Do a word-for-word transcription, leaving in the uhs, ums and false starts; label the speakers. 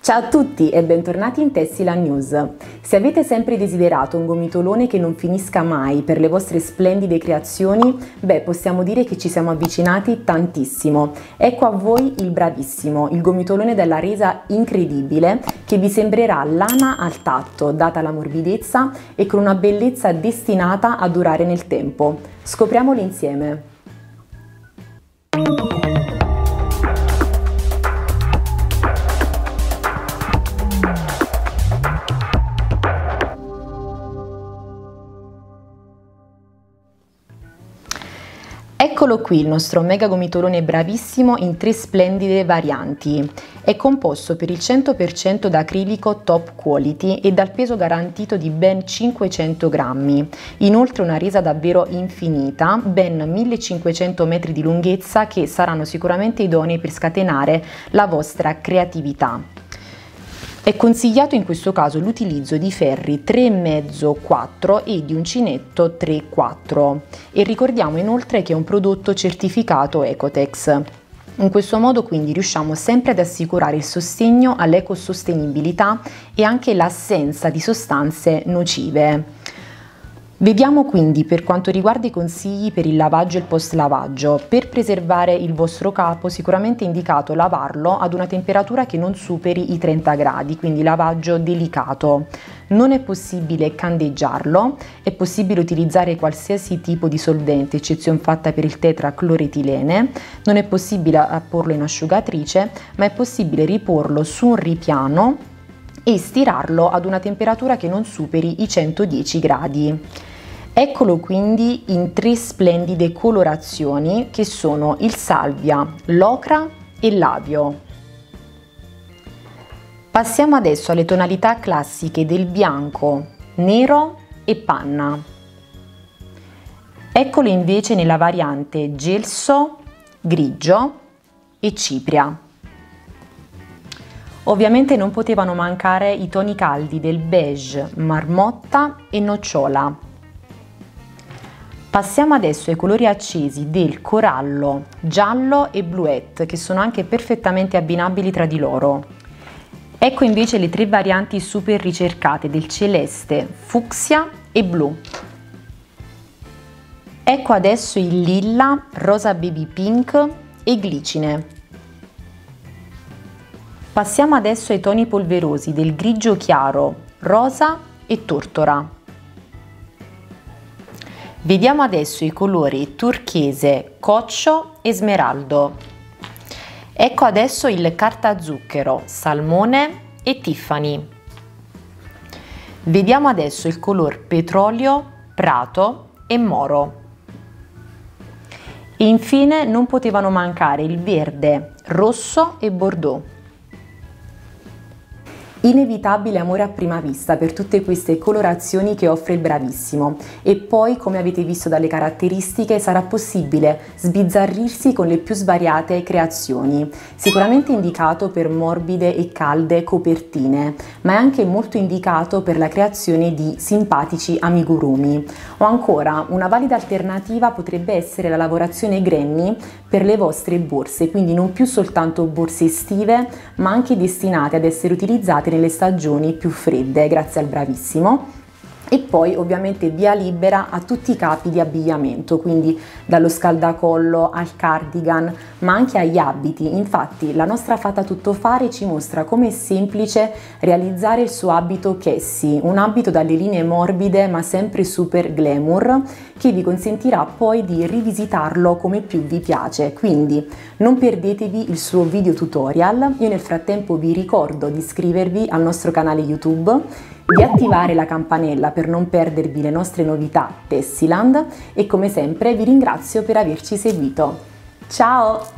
Speaker 1: Ciao a tutti e bentornati in Tessiland News. Se avete sempre desiderato un gomitolone che non finisca mai per le vostre splendide creazioni, beh, possiamo dire che ci siamo avvicinati tantissimo. Ecco a voi il bravissimo, il gomitolone dalla resa incredibile che vi sembrerà lana al tatto, data la morbidezza e con una bellezza destinata a durare nel tempo. Scopriamolo insieme. Eccolo qui il nostro mega gomitolone bravissimo in tre splendide varianti. È composto per il cento per cento da acrilico top quality e dal peso garantito di ben cinquecento grammi. Inoltre una resa davvero infinita, ben millecinquecento metri di lunghezza che saranno sicuramente idonei per scatenare la vostra creatività. È consigliato in questo caso l'utilizzo di ferri tre virgola cinque quattro e di uncinetto tre quattro e ricordiamo inoltre che è un prodotto certificato Ecotex. In questo modo quindi riusciamo sempre ad assicurare il sostegno all'ecosostenibilità e anche l'assenza di sostanze nocive. Vediamo quindi per quanto riguarda i consigli per il lavaggio e il post lavaggio. Per preservare il vostro capo sicuramente è indicato lavarlo ad una temperatura che non superi i trenta gradi, quindi lavaggio delicato. Non è possibile candeggiarlo, è possibile utilizzare qualsiasi tipo di solvente, eccezione fatta per il tetracloretilene, non è possibile apporlo in asciugatrice, ma è possibile riporlo su un ripiano e stirarlo ad una temperatura che non superi i centodieci gradi. Eccolo quindi in tre splendide colorazioni che sono il salvia, l'ocra e l'avio. Passiamo adesso alle tonalità classiche del bianco, nero e panna. Eccolo invece nella variante gelso, grigio e cipria. Ovviamente non potevano mancare i toni caldi del beige, marmotta e nocciola. Passiamo adesso ai colori accesi del corallo, giallo e bluette, che sono anche perfettamente abbinabili tra di loro. Ecco invece le tre varianti super ricercate del celeste, fucsia e blu. Ecco adesso il lilla, rosa baby pink e glicine. Passiamo adesso ai toni polverosi del grigio chiaro, rosa e tortora. Vediamo adesso i colori turchese, coccio e smeraldo. Ecco adesso il carta zucchero, salmone e tiffany. Vediamo adesso il color petrolio, prato e moro. E infine non potevano mancare il verde, rosso e bordeaux. Inevitabile amore a prima vista per tutte queste colorazioni che offre il bravissimo e poi, come avete visto dalle caratteristiche, sarà possibile sbizzarrirsi con le più svariate creazioni. Sicuramente indicato per morbide e calde copertine, ma è anche molto indicato per la creazione di simpatici amigurumi. O ancora, una valida alternativa potrebbe essere la lavorazione granny per le vostre borse, quindi non più soltanto borse estive, ma anche destinate ad essere utilizzate nelle stagioni più fredde, grazie al bravissimo. E poi ovviamente via libera a tutti i capi di abbigliamento, quindi dallo scaldacollo al cardigan, ma anche agli abiti. Infatti la nostra fata tuttofare ci mostra come è semplice realizzare il suo abito Cassie, un abito dalle linee morbide ma sempre super glamour, che vi consentirà poi di rivisitarlo come più vi piace. Quindi non perdetevi il suo video tutorial. Io nel frattempo vi ricordo di iscrivervi al nostro canale YouTube, di attivare la campanella per non perdervi le nostre novità Tessiland e come sempre vi ringrazio per averci seguito. Ciao!